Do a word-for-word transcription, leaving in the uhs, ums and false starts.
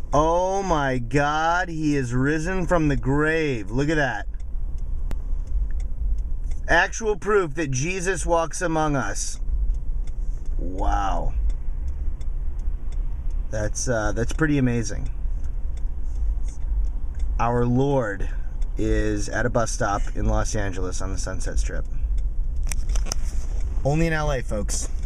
Oh my God, he is risen from the grave. Look at that. Actual proof that Jesus walks among us. Wow. That's uh, that's pretty amazing. Our Lord is at a bus stop in Los Angeles on the Sunset Strip. Only in L A, folks.